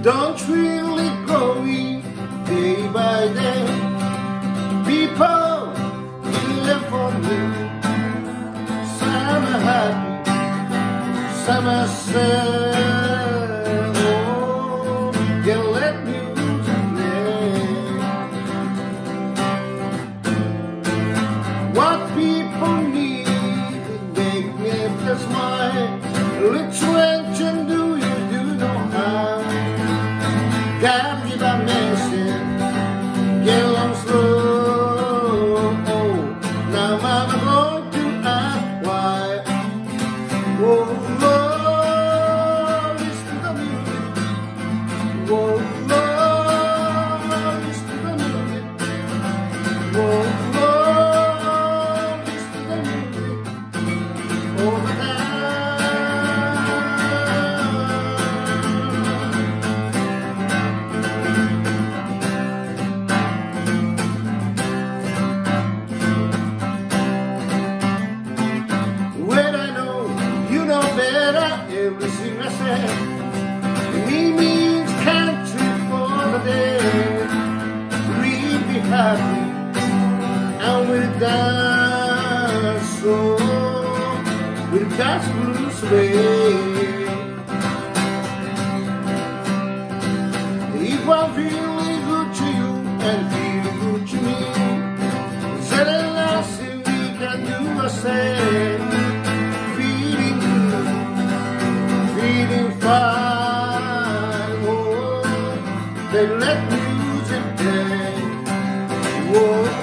don't really growing day by day. People live for me. Some are happy, some are sad. Oh, you let music play. What people need make me feel smile. Which direction do you know how? Can't give a message, get along slow. Oh, now I'm going to ask why. Oh, Lord, listen to the music. Oh, Lord, listen to the music. Oh, Lord, listen to the music. All the time. Everything I said, me means country for the day. We'll be happy and we'll dance, so we'll dance blues away. If I'm feeling good to you and feel good to me, then the last thing we can do is say, feeling fine, oh, they let music play. Oh,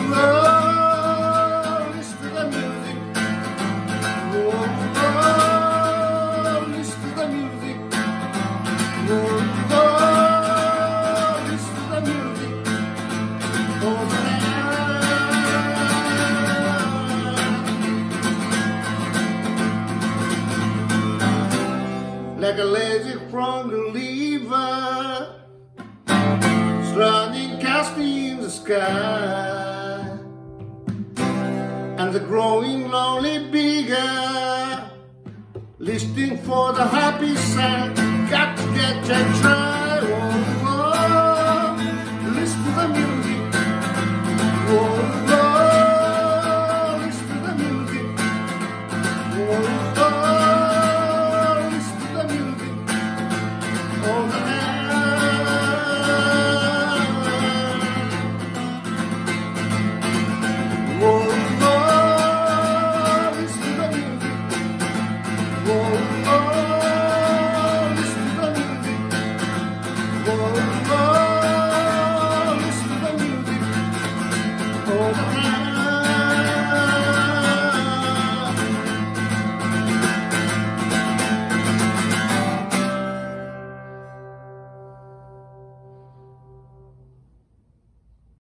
Lord, listen to the music. Oh, Lord, listen to the music. Oh, Lord, listen to the music. Oh, like a lazy frog lever, running casting in the sky, and the growing lonely bigger, listening for the happy sound. Got to get and try. Oh, oh, listen to the music. Oh, oh, listen to the music. Oh, oh. Oh,